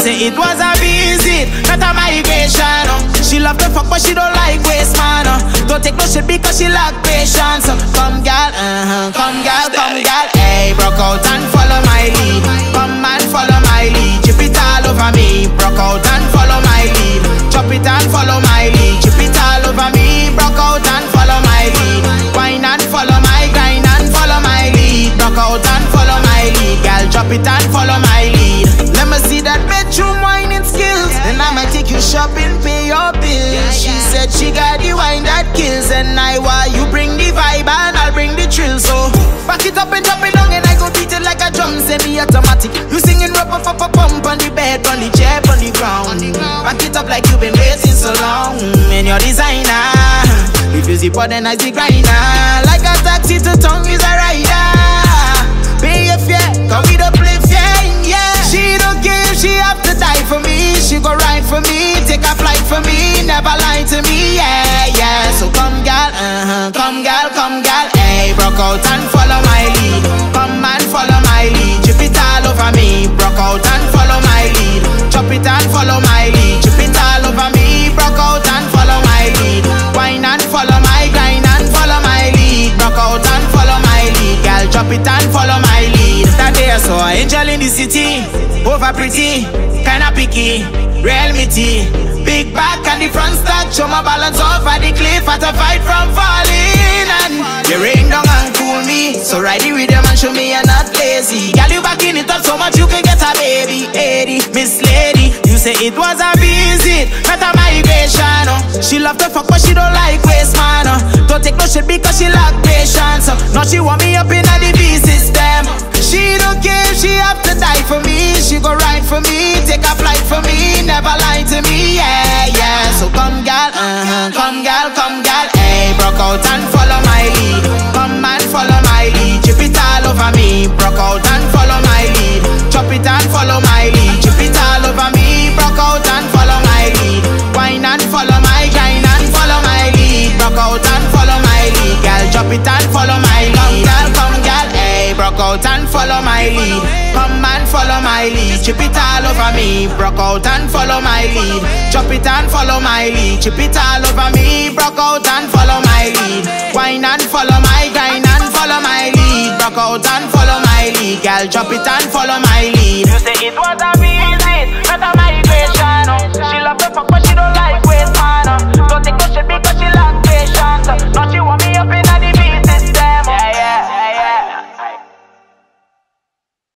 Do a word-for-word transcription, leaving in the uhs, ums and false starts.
say it was a visit, not a migration. Uh. She love to fuck but she don't like waste man. Uh. Don't take no shit because she lack patience. Uh. Come girl, uh-huh, come girl, come girl. Hey, broke out and follow my lead. Come and follow my lead. Chip it all over me. Broke out and follow my lead. Chop it and follow my lead. Chip it all over me. Broke out and follow my lead. Wine and follow my grind and follow my lead. Broke out and follow my lead. Girl, drop it and follow my lead. Let me see that bedroom whining skills. Then I might take you shopping, pay your bills. She said she got the wine that kills. And I want you bring the vibe and I'll bring the thrill. So back it up and drop it down and I go beat it like a drum semi-automatic. You singing rap up up up pump on the bed, on the chair, on the ground. Back it up like you've been waiting so long. And your designer, if you zip on then I see grinder. Like a taxi to tongue is a rider. Pay your fare, cause we don't play fair, yeah. She don't care if she have to die for me. She go ride for me, take a flight for me. Never lie to me, yeah, yeah. So come girl, uh-huh, come girl, come girl. Hey, broke out and follow my lead. Come and follow my lead. Chip it all over me. Broke out and follow my lead. Chop it and follow my lead. Chip it all over me. Broke out and follow my lead. Wine and follow my grind and follow my lead. Broke out and follow my lead. Girl, chop it and follow my lead. That day I saw an angel in the city. Over pretty, kinda picky, real meaty. Big back and the front stack. Show my balance off at the cliff. At a fight from falling. And you rain down and cool me. So ride the rhythm and show me you're not lazy. Girl, you backing it up so much you can get a baby. Eddie, Miss Lady, you say it was a visit, not a migration. Oh. She love to fuck but she don't like waste man. Oh. Don't take no shit because she lack patience. Oh. Now she want me up in the V system. She don't care if she have to die for me. She go ride for me, take a flight for me. Never lie to me, yeah, yeah. So come girl, uh-huh, come girl, come girl. Hey, broke out and follow my lead. Come and follow my lead. Chip it all over me. Broke out and follow my lead. Chop it and follow my lead. Chip it all over me. Broke out and follow my lead. Wine and follow my grind and follow my lead. Broke out and follow my lead. Girl, chop it and follow my lead. Come girl, come girl, hey, broke out and follow my lead. Come and follow my lead. Chip it all over me. Broke out and follow my lead. Chop it and follow my lead. Chip it all over me. Broke out and follow my lead. Wine and follow my grind and follow my lead. Broke out and follow my lead. Girl, chop it and follow my lead. You say it was a